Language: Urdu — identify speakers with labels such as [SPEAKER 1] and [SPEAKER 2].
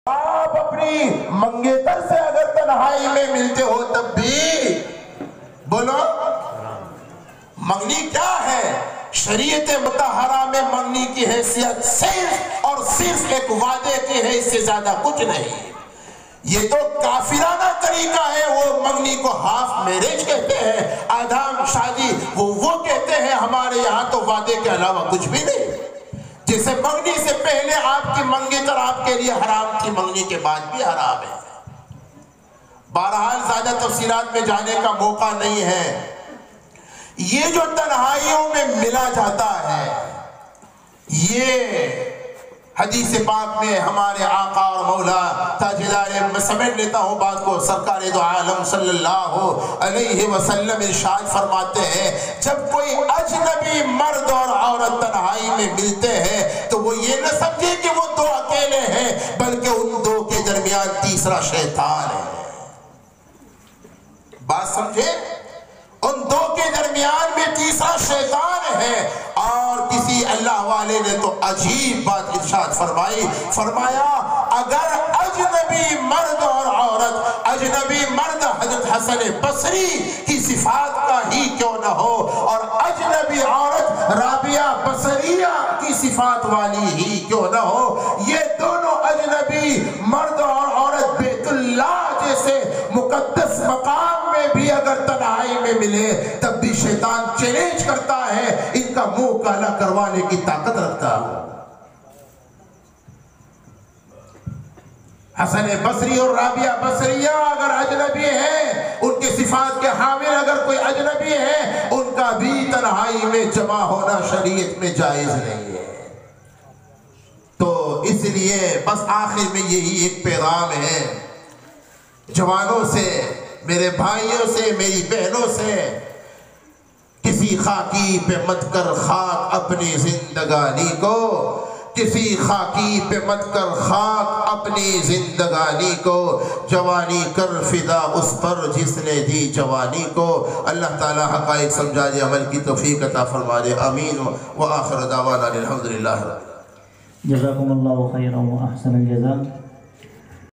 [SPEAKER 1] آپ اپنی منگیتر سے اگر تنہائی میں ملتے ہو تب بھی بولو منگنی کیا ہے؟ شریعت مطہرہ میں منگنی کی حیثیت صرف اور صرف ایک وعدے کی ہے، اس سے زیادہ کچھ نہیں۔ یہ تو کافرانہ طریقہ ہے، وہ منگنی کو ہاف میرج کہتے ہیں، آدھام شادی وہ کہتے ہیں۔ ہمارے یہاں تو وعدے کے علاوہ کچھ بھی نہیں۔ جیسے منگنی سے پہلے آپ کی منگیتر آپ کے لیے حرام تھی، منگنی کے بعد بھی حرام ہے۔ بہرحال زیادہ تفصیلات میں جانے کا موقع نہیں ہے۔ یہ جو تنہائیوں میں ملا جاتا ہے، یہ حدیث پاک میں ہمارے آقا اور مولا تاجدار، میں سمیٹ لیتا ہوں بات کو، سرکار دو عالم صلی اللہ علیہ وسلم ارشاد فرماتے ہیں، جب کوئی اجنبی مرد اور عورت تنہائی میں ملتے ہیں تو وہ یہ نہ سمجھے کہ وہ دو اکیلے ہیں، بلکہ ان دو کے درمیان تیسرا شیطان ہے۔ بات سمجھے؟ ان دو کے درمیان میں تیسرا شیطان ہے۔ اور کسی اللہ والے نے تو عجیب بات ارشاد فرمائی، فرمایا اگر اجنبی مرد اور عورت، اجنبی مرد حضرت حسن بصری کی صفات کا ہی کیوں نہ ہو اور اجنبی عورت رابعہ بصریہ کی صفات والی ہی کیوں نہ ہو، یہ دونوں اجنبی مرد اور عورت بیت اللہ جیسے مقدس مقام میں بھی اگر تنہائی میں ملے تب بھی شیطان چیلنج کرتا ہے، ان کا منہ کالا کروانے کی طاقت رکھتا ہے۔ حسن بصری اور رابعہ بصریہ اگر اجنبی ہیں، ان کے صفات کے حامل اگر کوئی اجنبی ہے، ان کا بھی تنہائی میں جمع ہونا شریعت میں جائز نہیں ہے۔ تو اس لیے بس آخر میں یہی ایک پیغام ہے جوانوں سے، میرے بھائیوں سے، میری بہنوں سے، کسی خاکی پہ مت کر خاک اپنی زندگانی کو، کسی خاکی پہ مت کر خاک اپنی زندگانی کو، جوانی کر فدا اس پر جس نے دی جوانی کو۔ اللہ تعالی حقائق سمجھا دے، عمل کی توفیق عطا فرما دے، آمین۔ وآخر دعوانا الحمدللہ۔
[SPEAKER 2] جزاکم اللہ خیرا و احسن الجزاء۔